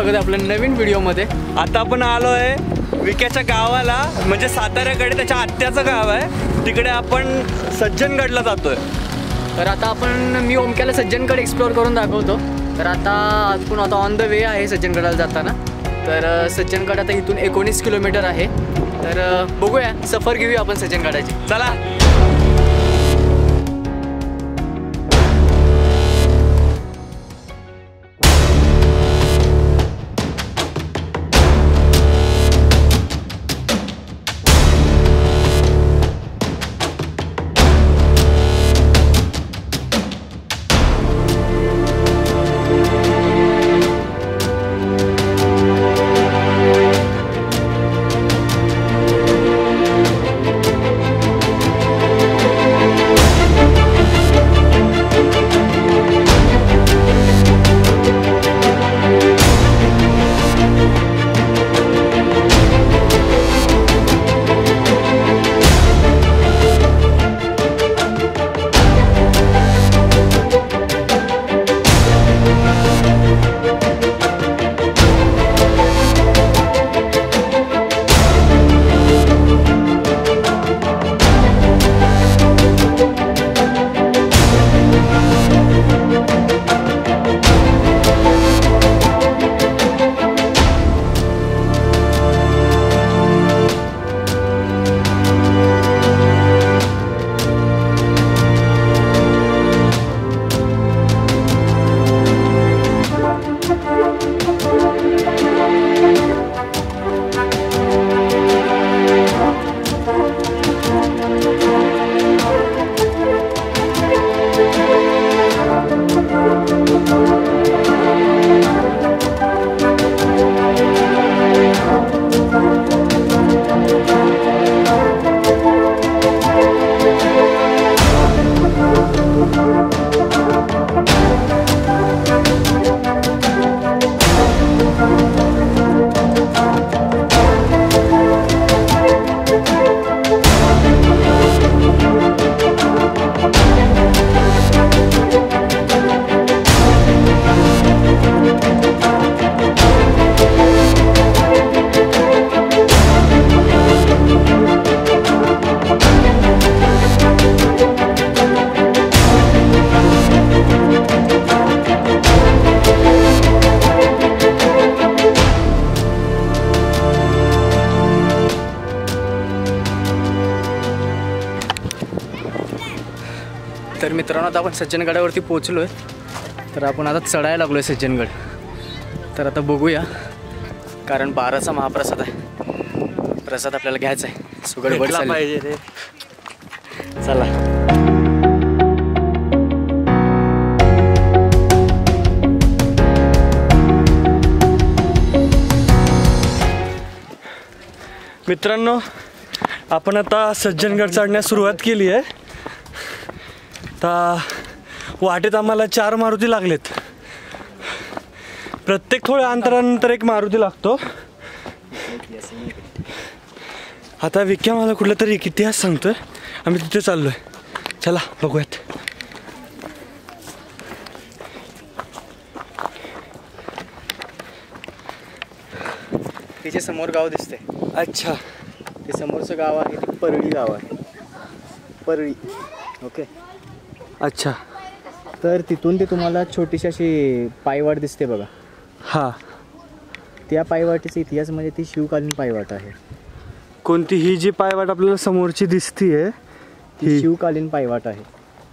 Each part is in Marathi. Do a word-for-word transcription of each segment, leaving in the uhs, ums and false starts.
स्वागत आहे आपल्या नवीन व्हिडिओमध्ये। आता आपण आलो आहे विक्याच्या गावाला, म्हणजे साताऱ्याकडे त्याच्या आत्याचं गाव आहे, तिकडे आपण सज्जनगडला जातोय। तर आता आपण मी ओमक्याला सज्जनगड एक्सप्लोर करून दाखवतो। तर आता आपण आता ऑन द वे आहे सज्जनगडाला जाताना। तर सज्जनगड आता इथून एकोणीस किलोमीटर आहे। तर बघूया, सफर घेऊया आपण सज्जनगडाची, चला। तर मित्रांनो, आता आपण सज्जनगडावरती पोहोचलो आहे। तर आपण आता चढायला लागलो आहे सज्जनगड। तर आता बघूया, कारण बाराचा महाप्रसाद आहे, प्रसाद आपल्याला घ्यायचा आहे, सुगडबड पाहिजे रे। चला, मित्रांनो, आपण आता सज्जनगड चढण्यास सुरुवात केली आहे। आता वाटेत आम्हाला चार मारुती लागलेत, प्रत्येक थोड्या अंतरानंतर एक मारुती लागतो। आता विक्या मला कुठला तरी एक इतिहास सांगतोय, आम्ही तिथे चाललोय, चला बघूयात। तिचे समोर गाव दिसते। अच्छा, ते समोरचं गाव आहे ते परळी गाव आहे, परळी। ओके, अच्छा। तर तिथून ते तुम्हाला छोटीशी अशी पायवाट दिसते बघा। हां, त्या पायवाटेचा इतिहास म्हणजे ती शिवकालीन पायवाट आहे। कोणती? ही जी पायवाट आपल्याला समोरची दिसतीये ही शिवकालीन पायवाट आहे।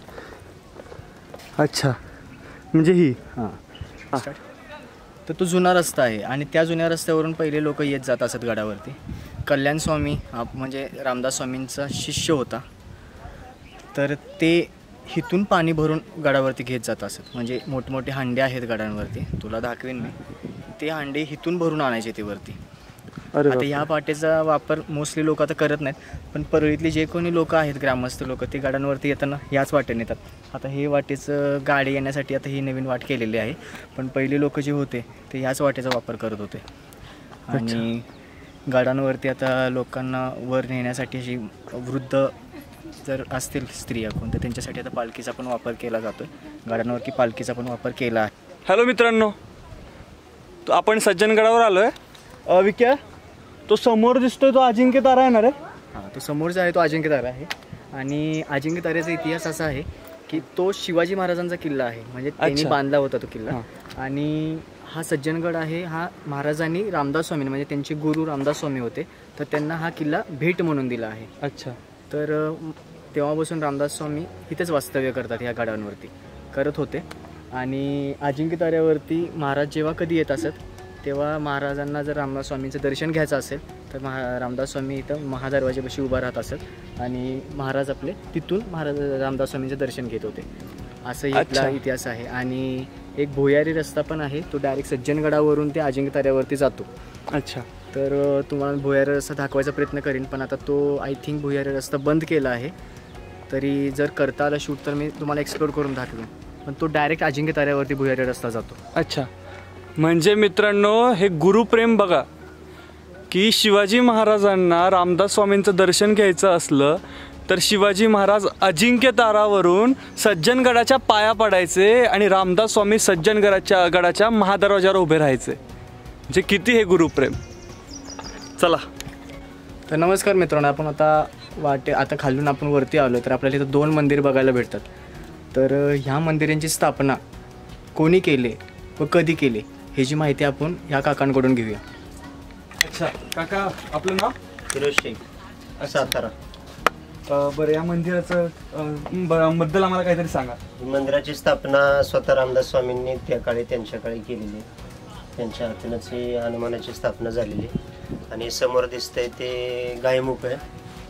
अच्छा, म्हणजे ही? हां, तर तो जुना रस्ता आहे आणि त्या जुन्या रस्त्यावरून पहिले लोक येत जात असत गडावरती। कल्याण स्वामी म्हणजे रामदास स्वामींचा शिष्य होता, तर ते इथून पाणी भरून गडावरती घेत जात असत। म्हणजे मोठमोठे हांडे आहेत गडांवरती, तुला दाखवेन मी। ते हांडे इथून भरून आणायचे ते वरती। आता ह्या पाट्याचा वापर मोस्टली लोक आता करत नाहीत, पण परळीतले जे कोणी लोक आहेत, ग्रामस्थ लोक, ते गडांवरती येताना याच वाटेने येतात। आता हे वाटेचं गाडी येण्यासाठी आता ही नवीन वाट केलेली आहे, पण पहिले लोक जे होते ते याच वाटेचा वापर करत होते। आणि गाड्यांवरती आता लोकांना वर नेण्यासाठी अशी वृद्ध जर असतील स्त्रिया कोण, तर त्यांच्यासाठी आता पालखीचा पण वापर केला जातो। गाड्यांवरती पालखीचा पण वापर केला आहे। हॅलो मित्रांनो, तो आपण सज्जनगडावर आलो आहे. विक्या, तो समोर दिसतोय तो अजिंक्य तारा आहे ना रे? हां, तो समोरचा आहे तो अजिंक्य तारा आहे. आणि अजिंक्य ताऱ्याचा इतिहास असा आहे की तो शिवाजी महाराजांचा किल्ला आहे, म्हणजे त्यांनी बांधला होता तो किल्ला. आणि हा सज्जनगड आहे, हा महाराजांनी रामदास स्वामी म्हणजे त्यांचे गुरु रामदास स्वामी होते, तर त्यांना हा किल्ला भेट म्हणून दिला आहे. अच्छा. तर तेव्हापासून रामदास स्वामी इथेच वास्तव्य करतात, ह्या गडांवरती करत होते. आणि अजिंक्य ताऱ्यावरती महाराज जेव्हा कधी येत असत तेव्हा महाराजांना जर रामदास स्वामींचं दर्शन घ्यायचं असेल तर महा रामदास स्वामी इथं महादरवाजापाशी उभा राहत असत आणि महाराज आपले तिथून महाराज रामदास स्वामींचं दर्शन घेत होते. असं इथला इतिहास आहे. आणि एक भुयारी रस्ता पण आहे, तो डायरेक्ट सज्जनगडावरून ते अजिंक्य ताऱ्यावरती जातो. अच्छा. तर तुम्हाला भुयारी रस्ता दाखवायचा प्रयत्न करीन, पण आता तो आय थिंक भुयारी रस्ता बंद केला आहे. तरी जर करता आला शूट तर मी तुम्हाला एक्सप्लोर करून दाखवेन, पण तो डायरेक्ट अजिंक्य ताऱ्यावरती भुयारी रस्ता जातो. अच्छा. म्हणजे मित्रांनो, हे गुरुप्रेम बघा की शिवाजी महाराजांना रामदास स्वामींचं दर्शन घ्यायचं असलं तर शिवाजी महाराज अजिंक्य तारावरून सज्जनगडाच्या पाया पडायचे आणि रामदास स्वामी सज्जनगडाच्या गडाच्या महादरवाजावर उभे राहायचे. म्हणजे किती हे गुरुप्रेम. चला. तर नमस्कार मित्रांनो, आपण आता वाटे आता खालून आपण वरती आलो तर आपल्याला इथं दोन मंदिर बघायला भेटतात. तर ह्या मंदिरांची स्थापना कोणी केली व कधी केली ह्याची माहिती आपण ह्या काकांकडून घेऊया. अच्छा. काका, आपलं नाव? फिरोज शेख, सातारा. बरं, या मंदिराचं बद्दल आम्हाला काहीतरी सांगा. मंदिराची स्थापना स्वतः रामदास स्वामींनी त्या काळी त्यांच्या काळी केलेली. त्यांच्या हातूनच ही हनुमानाची स्थापना झालेली. आणि समोर दिसतंय ते गायमुख आहे.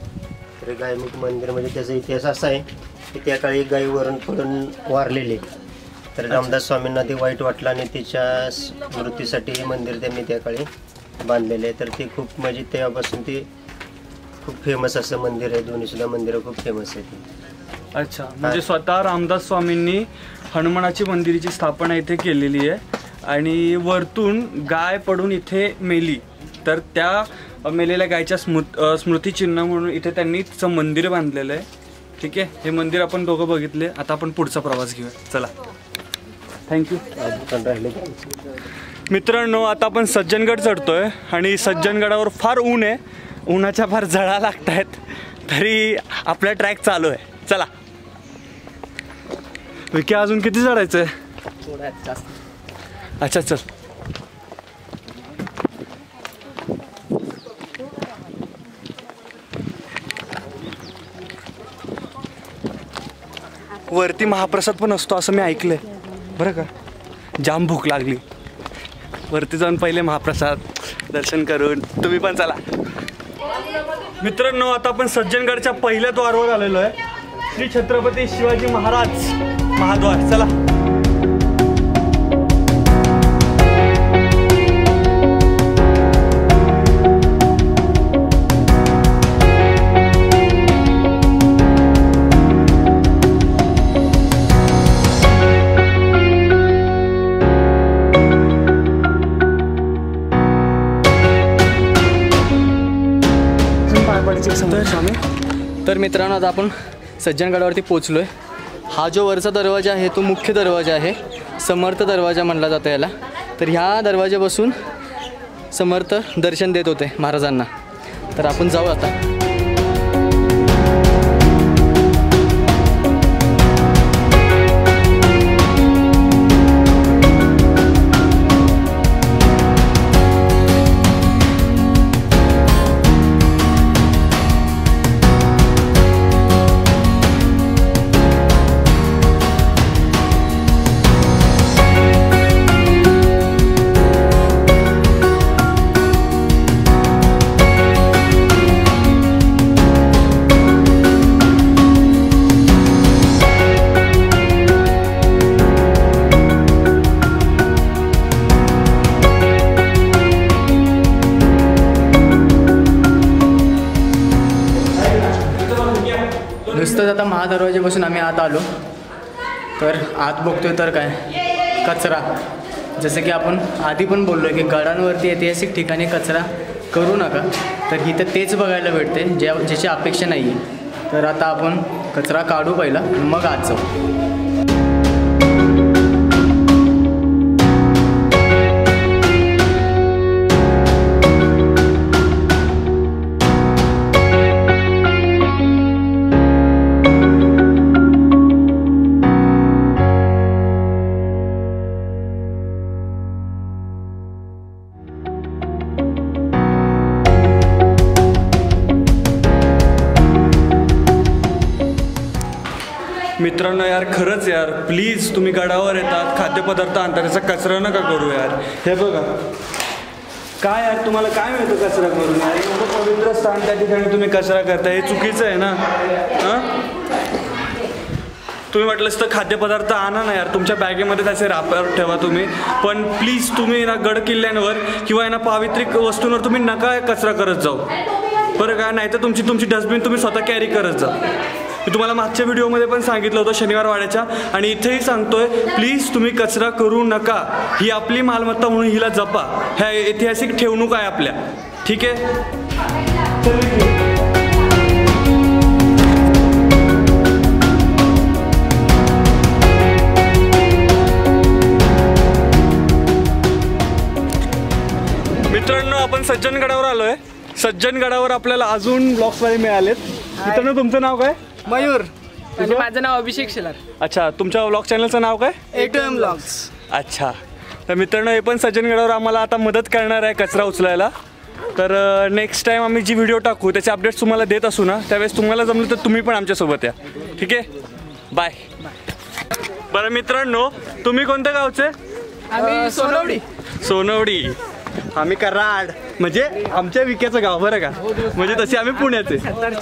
तर गायमुख मंदिर म्हणजे त्याचा इतिहास असा आहे की त्या काळी गायीवरून पडून वारलेले, तर रामदास स्वामींना ते वाईट वाटलं आणि तिच्या स्मृतीसाठी हे मंदिर त्यांनी त्या काळी बांधलेले आहे. तर ते खूप म्हणजे तेव्हापासून ते खूप फेमस असं मंदिर आहे. दोन्ही सुद्धा मंदिरं खूप फेमस आहे ती. अच्छा. म्हणजे स्वतः रामदास स्वामींनी हनुमानाची मंदिराची स्थापना इथे केलेली आहे आणि वरतून गाय पडून इथे मेली, तर त्या मेलेल्या गायच्या स्मृ स्मृतिचिन्ह म्हणून इथे त्यांनी तिचं मंदिर बांधलेलं आहे. ठीक आहे. हे मंदिर आपण दोघं बघितले. आता आपण पुढचा प्रवास घेऊया. चला. थँक्यू. मित्रांनो, आता आपण सज्जनगड चढतोय आणि सज्जनगडावर फार ऊन आहे. उन्हाच्या फार झळा लागत आहेत, तरी आपला ट्रॅक चालू आहे. चला. विकी, अजून किती चढायचं आहे? थोडा जास्त. अच्छा, चल. वरती महाप्रसाद पण असतो असं मी ऐकलंय बरं का. जाम भूक लागली. वरती जाऊन पहिले महाप्रसाद दर्शन करून तुम्ही पण चला. मित्रांनो, आता आपण सज्जनगडच्या पहिल्या द्वारावर आलेलो आहे. श्री छत्रपती शिवाजी महाराज महाद्वार. चला. तर मित्रांनो, आता आपण सज्जनगडावरती पोचलो आहे. हा जो वरचा दरवाजा आहे तो मुख्य दरवाजा आहे, समर्थ दरवाजा म्हणला जातो याला. तर ह्या दरवाजापासून समर्थ दर्शन देत होते महाराजांना. तर आपण जाऊ आता. नुसतंच आता महादरवाजापासून आम्ही आत आलो, तर आत बघतोय तर काय कचरा. जसं की आपण आधी पण बोललो आहे की गडांवरती ऐतिहासिक ठिकाणी कचरा करू नका, तर इथं तेच बघायला भेटते ज्या ज्याची अपेक्षा नाही आहे. तर आता आपण कचरा काढू पहिला, मग आत जाऊ. मित्रांनो यार खरंच यार प्लीज तुम्ही गडावर येतात खाद्यपदार्थ आणतात त्याचा कचरा नका करू यार. हे बघा काय यार तुम्हाला काय मिळतं कचरा करून यार. एवढं पवित्र स्थान त्या ठिकाणी तुम्ही कचरा करता हे चुकीचं आहे ना. हां तुम्ही म्हटलंच तर खाद्यपदार्थ आणा ना यार तुमच्या बॅगेमध्ये त्याचे रापर ठेवा तुम्ही. पण प्लीज तुम्ही ना गड किल्ल्यांवर किंवा ना पावित्रिक वस्तूंवर तुम्ही नका कचरा करत जाऊ बरं का. नाही तर तुमची तुमची डस्टबिन तुम्ही स्वतः कॅरी करत जा. मी तुम्हाला मागच्या व्हिडिओमध्ये पण सांगितलं होतं शनिवार वाड्याच्या आणि इथेही सांगतोय प्लीज तुम्ही कचरा करू नका. ही आपली मालमत्ता म्हणून हिला जपा. ह्या ऐतिहासिक ठेवणूक आहे आपल्या. ठीक आहे. मित्रांनो आपण सज्जनगडावर आलोय. सज्जनगडावर आपल्याला अजून ब्लॉग्समध्ये मिळालेत. मित्रांनो तुमचं नाव काय? मयूर. आणि माझं नाव अभिषेक शेलार. अच्छा तुमच्या ब्लॉग चॅनलचं नाव काय? A to M blogs. अच्छा तर मित्रांनो हे पण सज्जनगडावर आम्हाला आता मदत करणार आहे कचरा उचलायला. तर नेक्स्ट टाइम आम्ही जी व्हिडिओ टाकू त्याचे अपडेट्स तुम्हाला देत असू ना त्यावेळेस तुम्हाला जमलं तर तुम्ही पण आमच्यासोबत या. ठीक आहे. बाय. बरं मित्रांनो तुम्ही कोणत्या गावचे? आम्ही सोनवडी. सोनवडी. आम्ही कराड म्हणजे आमच्या विक्याचं गाव बरं का. म्हणजे तसे आम्ही पुण्याचे.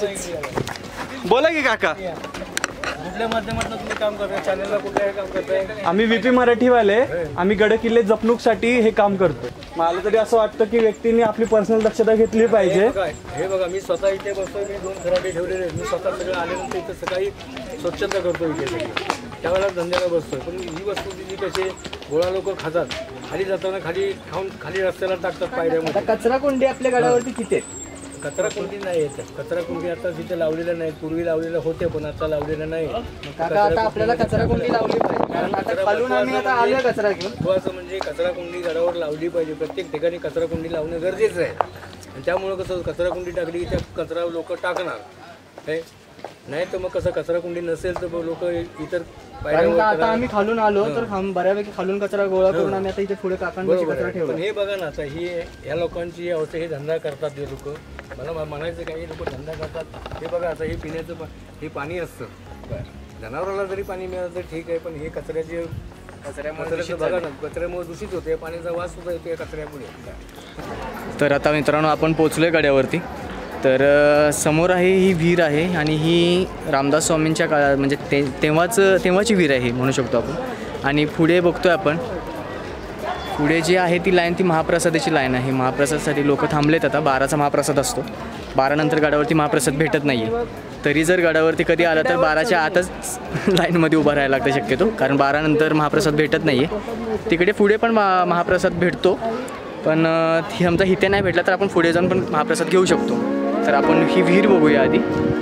बोला की काका. कुठल्या माध्यमातून तुम्ही काम करताय? चॅनलला कुठल्या काम करताय? आम्ही व्हीपी मराठीवाले आम्ही गडकिल्ले जपणूकसाठी हे काम करतो. मला तरी असं वाटतं की व्यक्तींनी आपली पर्सनल दक्षता घेतली पाहिजे. हे बघा मी स्वतः इथे बसतोय. मी दोन खराटे ठेवलेले आहेत. मी स्वतः सगळं आल्यानंतर इथं सकाळी स्वच्छता करतो इथे सगळी. त्यावेळेला धंद्याला बसतोय. पण ही वस्तू जी कशी गोळा लोक खातात खाली जाताना खाली खाऊन खाली रस्त्याला टाकतात पायऱ्यामध्ये. कचरा कोंडी आपल्या गडावरती किती आहेत? कचरा कुंडी नाही येत. कचरा कुंडी आता तिथे लावलेल्या नाही. पूर्वी लावलेलं होते पण आता लावलेलं नाही. काका आता आपल्याला कचरा कोंडी लावली पाहिजे कारण आता खालून आम्ही आता आलोय कचरा घेऊन. महत्त्वाचं म्हणजे कचरा कुंडी गडावर लावली पाहिजे. प्रत्येक ठिकाणी कचरा कुंडी लावणं गरजेचं आहे. आणि त्यामुळं कसं कचरा कुंडी टाकली की त्या कचरा लोक टाकणार हे नाही तर मग कसं कचरा कुंडी नसेल तर लोक इतर कारण आता आम्ही खालून आलो तर बऱ्यापैकी खालून कचरा गोळा करून आम्ही आता इथे पुढे काकांपाशी कचरा ठेवला. पण हे बघा ना आता ही या लोकांची अवस्था हे धंदा करतात. हे लोक मला म्हणायचं काही लोक धंदा करतात. हे बघा आता हे पिण्याचं हे पाणी असतं. जनावराला जरी पाणी मिळालं तर ठीक आहे पण हे कचऱ्याचे कचऱ्यामुळे बघा ना कचऱ्यामुळे दूषित होते. पाण्याचा वास सुद्धा येतो या कचऱ्यामुळे. तर आता मित्रांनो आपण पोचलोय गड्यावरती. तर समोर आहे ही विहीर आहे आणि ही रामदास स्वामींच्या काळात म्हणजे ते तेव्हाच तेव्हाची विहीर आहे म्हणू शकतो आपण. आणि पुढे बघतोय आपण पुढे जी आहे ती लाईन ती महाप्रसादाची लाईन आहे. महाप्रसादासाठी लोक थांबलेत. आता बाराचा महाप्रसाद असतो. बारानंतर गडावरती महाप्रसाद भेटत नाही आहे. तरी जर गडावरती कधी आला तर बाराच्या आतच लाईनमध्ये उभं राहायला लागतं शक्यतो कारण बारानंतर महाप्रसाद भेटत नाही आहे. तिकडे पुढे पण महा महाप्रसाद भेटतो पण ही आमचा इथे नाही भेटला तर आपण पुढे जाऊन पण महाप्रसाद घेऊ शकतो. तर आपण ही विहीर बघूया आधी.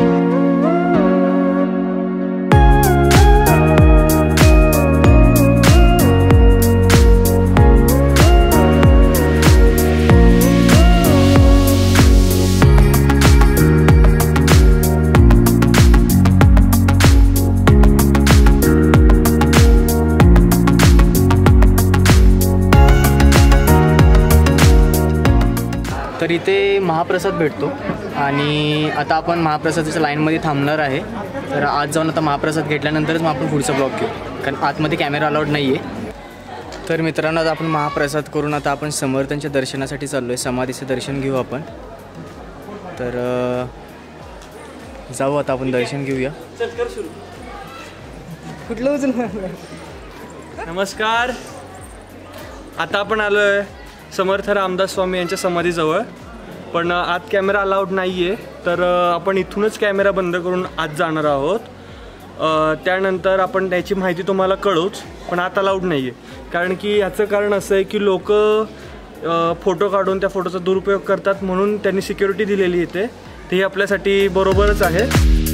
तर इथे महाप्रसाद भेटतो आणि आता आपण महाप्रसादाच्या लाईनमध्ये थांबणार आहे. तर आज जाऊन आता महाप्रसाद घेतल्यानंतरच मग आपण पुढचा ब्लॉग घेऊ कारण आतमध्ये कॅमेरा अलाउड नाही आहे. तर मित्रांनो आता आपण महाप्रसाद करून आता आपण समर्थांच्या दर्शनासाठी चाललो आहे. समाधीचं दर्शन घेऊ आपण. तर जाऊ आता आपण दर्शन घेऊया. कुठलं उचल. नमस्कार. आता आपण आलो आहे समर्थ रामदास स्वामी यांच्या समाधीजवळ पण आत कॅमेरा अलाउड नाही आहे तर आपण इथूनच कॅमेरा बंद करून आत जाणार आहोत. त्यानंतर आपण त्याची माहिती तुम्हाला कळवूच पण आत अलाउड नाही आहे कारण की याचं कारण असं आहे की लोक फोटो काढून त्या फोटोचा दुरुपयोग करतात म्हणून त्यांनी सिक्युरिटी दिलेली इथे. ते आपल्यासाठी बरोबरच आहे.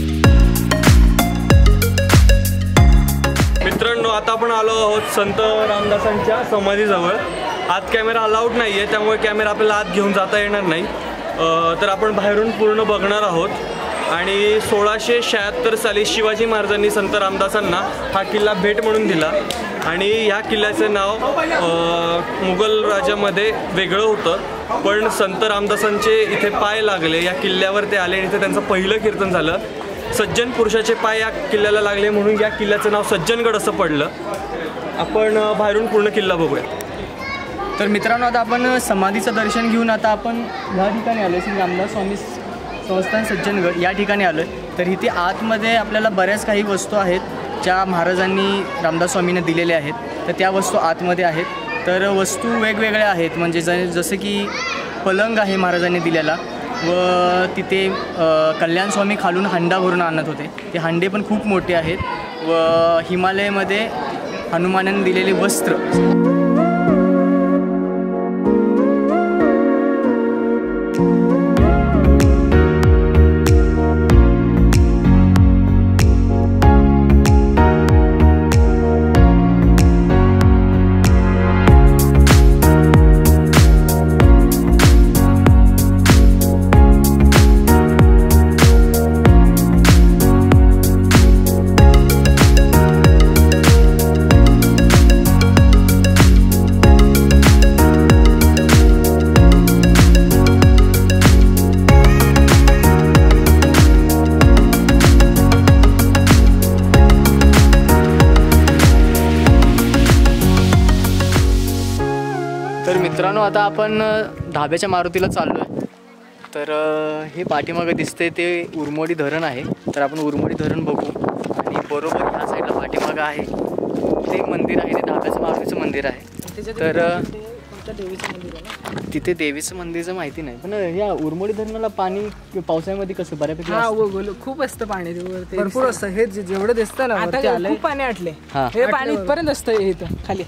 मित्रांनो आता आपण आलो आहोत संत रामदासांच्या समाधीजवळ. आत कॅमेरा अलाउड नाही आहे त्यामुळे कॅमेरा आपल्याला आत घेऊन जाता येणार नाही. तर आपण बाहेरून पूर्ण बघणार आहोत. आणि सोळाशे शहात्तर साली शिवाजी महाराजांनी संत रामदासांना हा किल्ला भेट म्हणून दिला आणि ह्या किल्ल्याचं नाव मुघल राज्यामध्ये वेगळं होतं पण संत रामदासांचे इथे पाय लागले. या किल्ल्यावर ते आले आणि इथे त्यांचं पहिलं कीर्तन झालं. सज्जन पुरुषाचे पाय या किल्ल्याला लागले म्हणून या किल्ल्याचं नाव सज्जनगड असं पडलं. आपण अ, बाहेरून पूर्ण किल्ला बघूया. तर मित्रांनो, आता आपण समाधीचं दर्शन घेऊन आता आपण ह्या ठिकाणी आलो, श्री रामदास स्वामी संस्थान सज्जनगड या ठिकाणी आलो आहे. तर इथे आतमध्ये आपल्याला बऱ्याच काही वस्तू आहेत ज्या महाराजांनी रामदास स्वामींना दिलेल्या आहेत. तर त्या वस्तू आतमध्ये आहेत. तर वस्तू वेगवेगळ्या आहेत, म्हणजे ज जसं की पलंग आहे महाराजांनी दिलेला, व तिथे कल्याण स्वामी खालून हंडा भरून आणत होते. ते हंडे पण खूप मोठे आहेत. व हिमालयामध्ये हनुमानाने दिलेले वस्त्र. तर मित्रांनो, आता आपण धाब्याच्या मारुतीला चाललो आहे. तर हे पाठीमागं दिसते ते उरमोडी धरण आहे. तर आपण उरमोडी धरण बघू. आणि बरोबर ह्या साईडला पाठीमागं आहे ते मंदिर आहे, ते धाब्याचं मारुतीचं मंदिर आहे. तर तिथे देवीचं मंदिरचं माहिती नाही, पण ह्या उरमोडी धरणाला पाणी पावसाळ्यामध्ये कसं बऱ्यापैकी हा असतं? गोल खूप असतं पाणी वरती. भरपूर असतं. हे जे- जेवढं दिसतं ना वरती आता आलंय, खूप पाणी आटले. हा. हे पाणी इथपर्यंत असतं इथं खाली.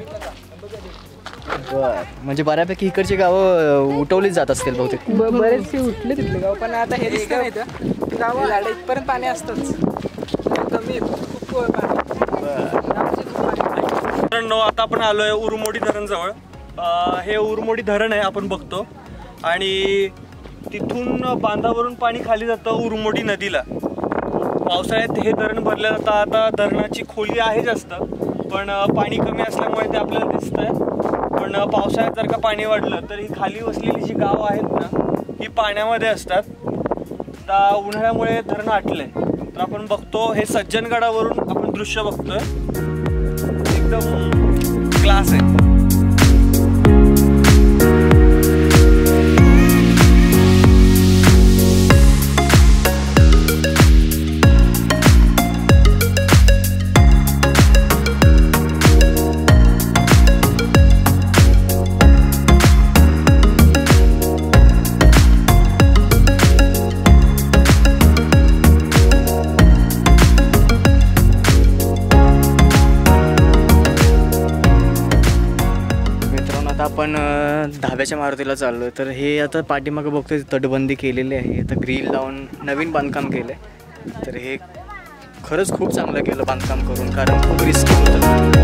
बरं, म्हणजे बऱ्यापैकी इकडची गावं उठवलीच जात असतील बहुतेक. ब- बरेचसे उठले तिथले गाव, पण आता हे दिसतं नाही तर गाव झाडं इथपर्यंत पाणी असतंच. कमी खूप पाणी. मित्रांनो, आता आपण आलो आहे उरमोडी धरणजवळ. अ, हे उरमोडी धरण आहे आपण बघतो, आणि तिथून बांधावरून पाणी खाली जातं उरमोडी नदीला. पावसाळ्यात हे धरण भरलं जातं. आता धरणाची खोली आहे जास्त, पण अ, पाणी कमी असल्यामुळे ते आपल्याला दिसतं आहे. पण अ, पावसाळ्यात जर का पाणी वाढलं तर ही खाली वसलेली जी गावं आहेत ना, ही पाण्यामध्ये असतात. तर उन्हाळ्यामुळे धरण आटलं आहे. तर आपण बघतो हे सज्जनगडावरून आपण दृश्य बघतोय. एकदम क्लास आहे. आपण धाब्याच्या मारुतीला चाललो आहे. तर हे आता पाठीमागं बघतोय तटबंदी केलेली आहे. आता ग्रिल लावून नवीन बांधकाम केलं आहे. तर हे खरंच खूप चांगलं केलं बांधकाम करून, कारण खूप रिस्की होतं.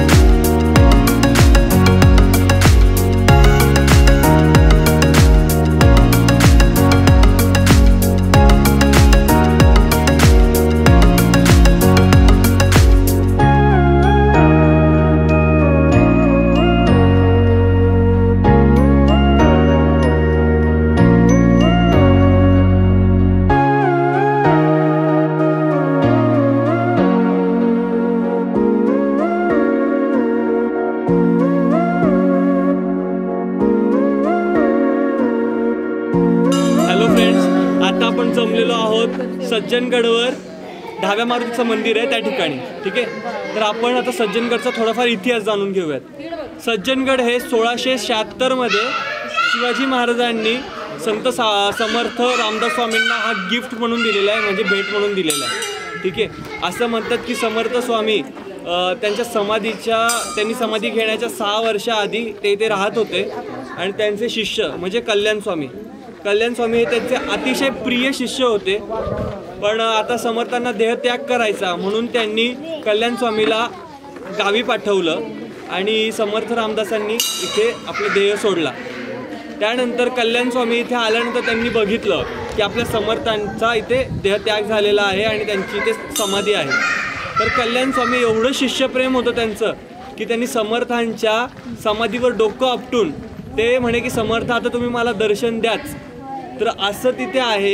जमलेलो आहोत सज्जनगडवर. धाब्या मारुतीचं मंदिर आहे त्या ठिकाणी. ठीक आहे, तर आपण आता सज्जनगडचा थोडाफार इतिहास जाणून घेऊयात. सज्जनगड हे सोळाशे शहात्तरमध्ये शिवाजी महाराजांनी संत सा समर्थ रामदास स्वामींना हा गिफ्ट म्हणून दिलेला आहे, म्हणजे भेट म्हणून दिलेला आहे. ठीक आहे, असं म्हणतात की समर्थ स्वामी त्यांच्या समाधीच्या त्यांनी समाधी घेण्याच्या सहा वर्षाआधी ते इथे राहत होते, आणि त्यांचे शिष्य म्हणजे कल्याण स्वामी कल्याण स्वामी हे त्यांचे अतिशय प्रिय शिष्य होते. पण आता समर्थांना देहत्याग करायचा म्हणून त्यांनी कल्याण स्वामीला गावी पाठवलं, आणि समर्थ रामदासांनी इथे आपलं देह सोडला. त्यानंतर कल्याण स्वामी इथे आल्यानंतर त्यांनी बघितलं की आपल्या समर्थांचा इथे देहत्याग झालेला आहे आणि त्यांची इथे समाधी आहे. तर कल्याण स्वामी एवढं शिष्यप्रेम होतं त्यांचं की त्यांनी समर्थांच्या समाधीवर डोकं आपटून ते म्हणे की समर्थ आता तुम्ही मला दर्शन द्याच. तर असं तिथे आहे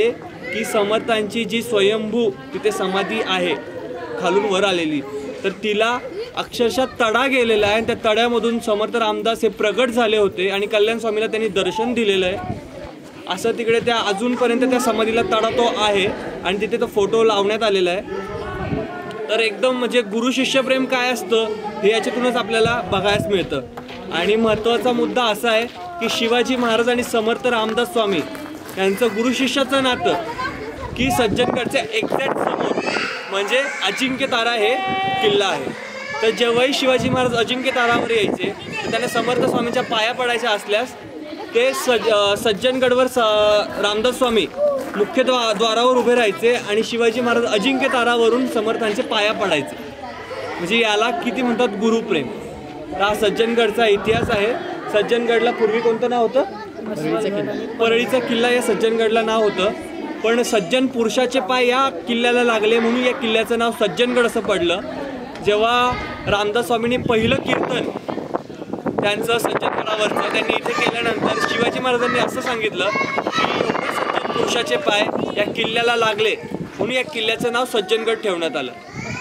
की समर्थांची जी स्वयंभू तिथे समाधी आहे खालून वर आलेली, तर तिला अक्षरशः तडा गेलेला आहे आणि त्या तड्यामधून समर्थ रामदास हे प्रगट झाले होते आणि कल्याण स्वामीला त्यांनी दर्शन दिलेलं आहे असं तिकडे त्या अजूनपर्यंत त्या समाधीला तडा तो आहे आणि तिथे तो फोटो लावण्यात आलेला आहे। तर एकदम म्हणजे गुरु शिष्य प्रेम काय असतं हे याच्यातूनच आपल्याला बघायला मिळतं। आणि महत्त्वाचा मुद्दा असा आहे की शिवाजी महाराज आणि समर्थ रामदास स्वामी यांचं गुरु शिष्याचं नातं की सज्जनगडच्या एक्झॅक्ट समोर म्हणजे अजिंक्य तारा हे किल्ला आहे। तर जेव्हाही शिवाजी महाराज अजिंक्य तारावर यायचे तर त्यांना समर्थ स्वामींच्या पाया पडायच्या असल्यास ते सज सज्जनगडवर स रामदास स्वामी मुख्य द्वा द्वारावर उभे राहायचे आणि शिवाजी महाराज अजिंक्य तारावरून समर्थांचे पाया पडायचे। म्हणजे याला किती म्हणतात गुरुप्रेम। तर हा सज्जनगडचा इतिहास आहे। सज्जनगडला पूर्वी कोणतं नाव होतं? परळीचा किल्ला या सज्जनगडला नाव होतं, पण सज्जन पुरुषाचे पाय या किल्ल्याला लागले म्हणून या किल्ल्याचं नाव सज्जनगड असं पडलं। जेव्हा रामदास स्वामींनी पहिलं कीर्तन त्यांचं सज्जनगडावरचं त्यांनी इथे केल्यानंतर शिवाजी महाराजांनी असं सांगितलं की एवढे सज्जन पुरुषाचे पाय या किल्ल्याला लागले म्हणून या किल्ल्याचं नाव सज्जनगड ठेवण्यात आलं।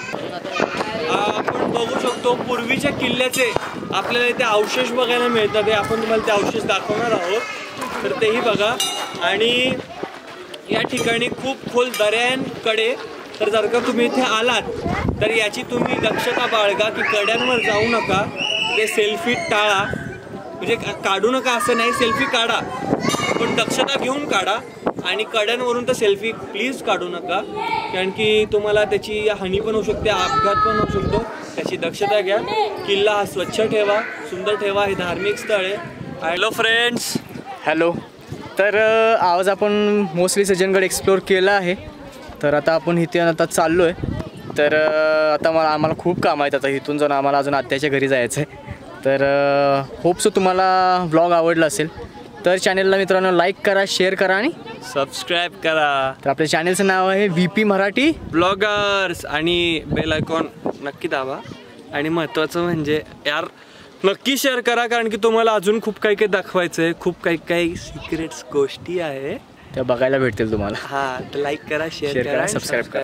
आपण बघू शकतो पूर्वीच्या किल्ल्याचे आपल्याला इथे अवशेष बघायला मिळतात, हे आपण तुम्हाला ते अवशेष दाखवणार आहोत, तर तेही बघा। आणि या ठिकाणी खूप खोल दऱ्यांकडे, तर जर का तुम्ही इथे आलात तर याची तुम्ही दक्षता बाळगा की कड्यांवर जाऊ नका, ते सेल्फी टाळा, म्हणजे काढू नका असं नाही, सेल्फी काढा पण दक्षता घेऊन काढा आणि कड्यांवरून तर सेल्फी प्लीज काढू नका, कारण की तुम्हाला त्याची हानी पण होऊ शकते, अपघात पण होऊ शकतो, त्याची दक्षता घ्या। किल्ला हा स्वच्छ ठेवा, सुंदर ठेवा, हे धार्मिक स्थळ आहे। Hello friends, hello. तर आज आपण मोस्टली सज्जनगड एक्सप्लोर केला आहे, तर आता आपण इथे आता चाललो आहे। तर आता मला आम्हाला खूप काम आहेत, आता इथून जाऊन आम्हाला अजून आत्याच्या घरी जायचं आहे। तर होप सो तुम्हाला व्लॉग आवडला असेल, तर चॅनलला मित्रांनो लाईक करा, शेअर करा आणि सबस्क्राईब करा। तर आपल्या चॅनलचं नाव आहे व्ही पी मराठी ब्लॉगर्स आणि बेल आयकॉन नक्की दाबा। आणि महत्त्वाचं म्हणजे यार नक्की शेअर करा, कारण की तुम्हाला अजून खूप काही काही दाखवायचं आहे, खूप काही काही सिक्रेट्स गोष्टी आहे त्या बघायला भेटतील तुम्हाला। हां, तर लाईक करा, शेअर करा, सबस्क्राईब करा।